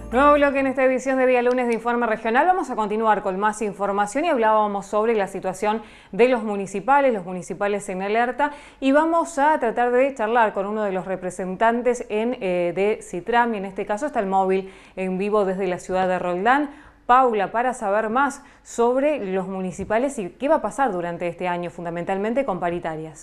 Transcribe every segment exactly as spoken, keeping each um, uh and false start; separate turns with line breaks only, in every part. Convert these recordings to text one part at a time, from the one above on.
Nuevo bloque en esta edición de Día Lunes de Informe Regional. Vamos a continuar con más información y hablábamos sobre la situación de los municipales, los municipales en alerta, y vamos a tratar de charlar con uno de los representantes en, eh, de Citram, y en este caso está el móvil en vivo desde la ciudad de Roldán. Paula, para saber más sobre los municipales y qué va a pasar durante este año, fundamentalmente con paritarias.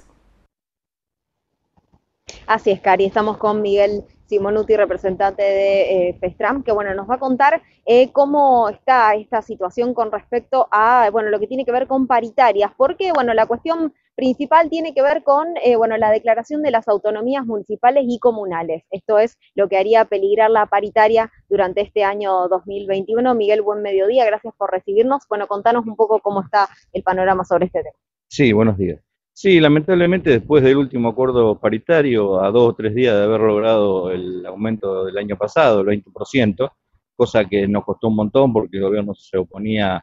Así es, Cari, estamos con Miguel Simonuti, representante de eh, FESTRAM, que bueno, nos va a contar eh, cómo está esta situación con respecto a bueno, lo que tiene que ver con paritarias, porque bueno, la cuestión principal tiene que ver con eh, bueno, la declaración de las autonomías municipales y comunales. Esto es lo que haría peligrar la paritaria durante este año dos mil veintiuno. Miguel, buen mediodía, gracias por recibirnos. Bueno, contanos un poco cómo está el panorama sobre este tema.
Sí, buenos días. Sí, lamentablemente después del último acuerdo paritario, a dos o tres días de haber logrado el aumento del año pasado, el veinte por ciento, cosa que nos costó un montón porque el gobierno se oponía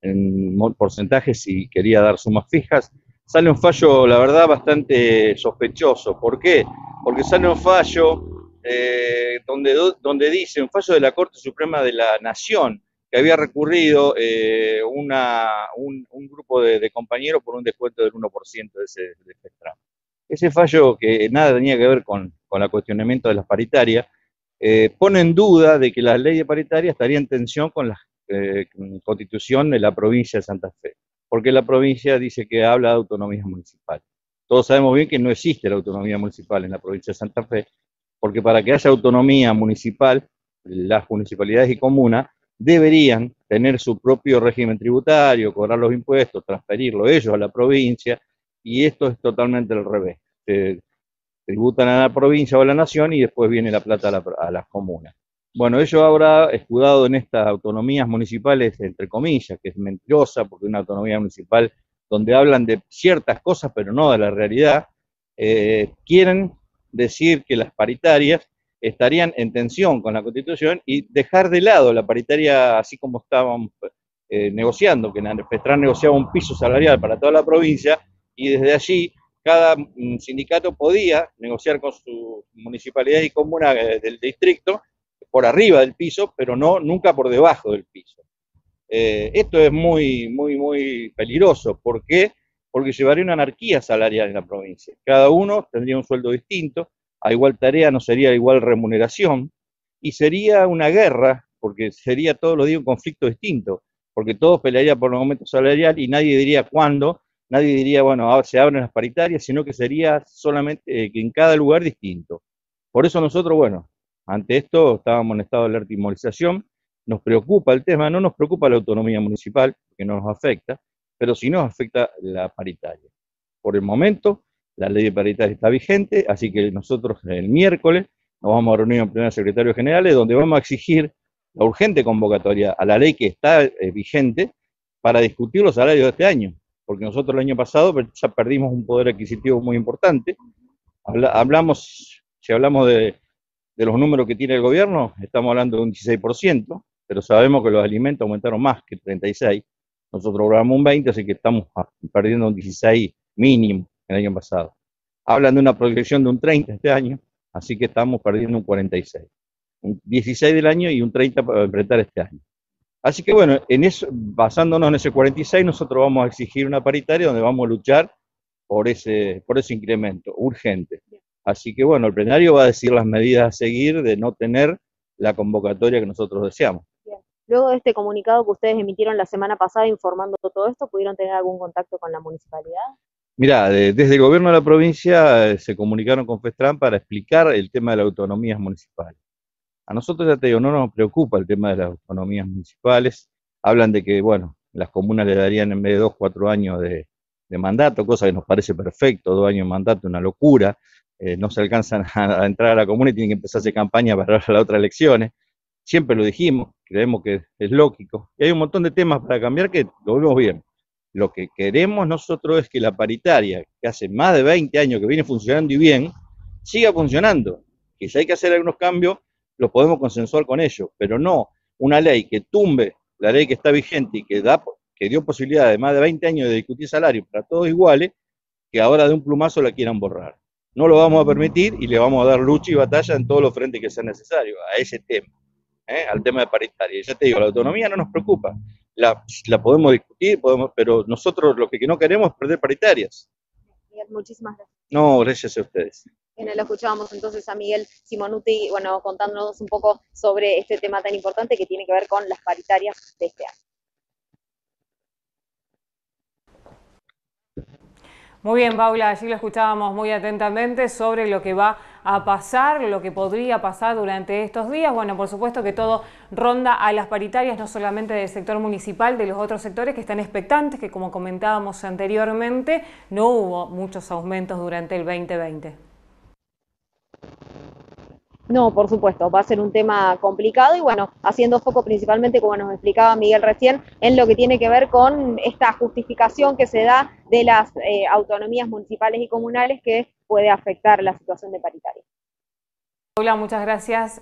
en porcentajes y quería dar sumas fijas, sale un fallo, la verdad, bastante sospechoso. ¿Por qué? Porque sale un fallo eh, donde, donde dice, un fallo de la Corte Suprema de la Nación, que había recurrido eh, una, un, un grupo de, de compañeros por un descuento del uno por ciento de ese, de ese tramo. Ese fallo, que nada tenía que ver con, con el cuestionamiento de las paritarias, eh, pone en duda de que la ley de paritaria estaría en tensión con la eh, constitución de la provincia de Santa Fe, porque la provincia dice que habla de autonomía municipal. Todos sabemos bien que no existe la autonomía municipal en la provincia de Santa Fe, porque para que haya autonomía municipal, las municipalidades y comunas deberían tener su propio régimen tributario, cobrar los impuestos, transferirlo ellos a la provincia, y esto es totalmente al revés. Se tributan a la provincia o a la nación y después viene la plata a, la, a las comunas. Bueno, ellos ahora, escudado en estas autonomías municipales, entre comillas, que es mentirosa, porque una autonomía municipal donde hablan de ciertas cosas, pero no de la realidad, eh, quieren decir que las paritarias estarían en tensión con la Constitución y dejar de lado la paritaria así como estaban eh, negociando, que FESTRAM negociaba un piso salarial para toda la provincia y desde allí cada sindicato podía negociar con su municipalidad y comuna eh, del distrito por arriba del piso, pero no nunca por debajo del piso. Eh, esto es muy, muy, muy peligroso. ¿Por qué? Porque llevaría una anarquía salarial en la provincia. Cada uno tendría un sueldo distinto, a igual tarea no sería igual remuneración, y sería una guerra, porque sería todos los días un conflicto distinto, porque todos pelearían por un aumento salarial y nadie diría cuándo, nadie diría, bueno, ahora se abren las paritarias, sino que sería solamente eh, que en cada lugar distinto. Por eso nosotros, bueno, ante esto estábamos en estado de alerta y movilización, nos preocupa el tema, no nos preocupa la autonomía municipal, que no nos afecta, pero sí nos afecta la paritaria. Por el momento, la ley de paritaria está vigente, así que nosotros el miércoles nos vamos a reunir en primer secretario generales, donde vamos a exigir la urgente convocatoria a la ley que está eh, vigente para discutir los salarios de este año, porque nosotros el año pasado ya perdimos un poder adquisitivo muy importante. Habla, hablamos, si hablamos de, de los números que tiene el gobierno, estamos hablando de un dieciséis por ciento, pero sabemos que los alimentos aumentaron más que treinta y seis por ciento, nosotros logramos un veinte por ciento, así que estamos perdiendo un dieciséis por ciento mínimo el año pasado. Hablan de una proyección de un treinta este año, así que estamos perdiendo un cuarenta y seis. Un dieciséis del año y un treinta para enfrentar este año. Así que bueno, en eso, basándonos en ese cuarenta y seis, nosotros vamos a exigir una paritaria donde vamos a luchar por ese, por ese incremento urgente. Así que bueno, el plenario va a decir las medidas a seguir de no tener la convocatoria que nosotros deseamos.
Bien. Luego de este comunicado que ustedes emitieron la semana pasada informando todo esto, ¿pudieron tener algún contacto con la municipalidad?
Mirá, de, desde el gobierno de la provincia eh, se comunicaron con FESTRAM para explicar el tema de las autonomías municipales. A nosotros, ya te digo, no nos preocupa el tema de las autonomías municipales. Hablan de que, bueno, las comunas le darían en vez de dos, cuatro años de, de mandato, cosa que nos parece perfecto, dos años de mandato, una locura. Eh, no se alcanzan a, a entrar a la comuna y tienen que empezar a hacer campaña para las otras elecciones. Siempre lo dijimos, creemos que es lógico. Y hay un montón de temas para cambiar que lo vemos bien. Lo que queremos nosotros es que la paritaria, que hace más de veinte años que viene funcionando y bien, siga funcionando. Que si hay que hacer algunos cambios, los podemos consensuar con ellos, pero no una ley que tumbe la ley que está vigente y que, da, que dio posibilidad de más de veinte años de discutir salarios para todos iguales, que ahora de un plumazo la quieran borrar. No lo vamos a permitir y le vamos a dar lucha y batalla en todos los frentes que sean necesarios a ese tema. ¿eh? Al tema de paritaria. Ya te digo, la autonomía no nos preocupa. La, la podemos discutir, podemos, pero nosotros lo que no queremos es perder paritarias.
Miguel, muchísimas gracias.
No, gracias a ustedes.
Bien, lo escuchábamos entonces a Miguel Simonuti, bueno, contándonos un poco sobre este tema tan importante que tiene que ver con las paritarias de este año.
Muy bien, Paula, allí lo escuchábamos muy atentamente sobre lo que va a pasar, lo que podría pasar durante estos días. Bueno, por supuesto que todo ronda a las paritarias, no solamente del sector municipal, de los otros sectores que están expectantes, que como comentábamos anteriormente, no hubo muchos aumentos durante el veinte veinte.
No, por supuesto, va a ser un tema complicado y bueno, haciendo foco principalmente, como nos explicaba Miguel recién, en lo que tiene que ver con esta justificación que se da de las eh, autonomías municipales y comunales que puede afectar la situación de paritaria.
Paula, muchas gracias.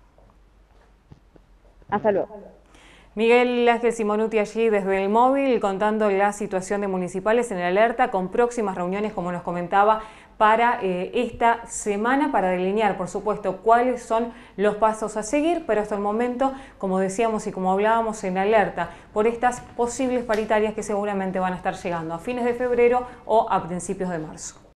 Hasta luego.
Miguel Ángel Simonuti allí desde el móvil contando la situación de municipales en alerta con próximas reuniones, como nos comentaba, para eh, esta semana, para delinear, por supuesto, cuáles son los pasos a seguir, pero hasta el momento, como decíamos y como hablábamos, en alerta por estas posibles paritarias que seguramente van a estar llegando a fines de febrero o a principios de marzo.